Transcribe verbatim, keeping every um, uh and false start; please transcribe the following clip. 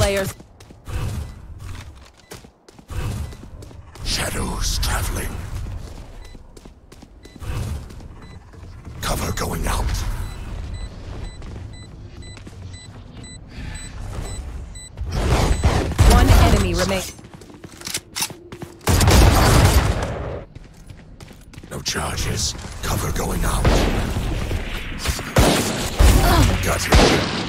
players. Shadows traveling. Cover going out. One enemy remains. No charges. Cover going out. Got him.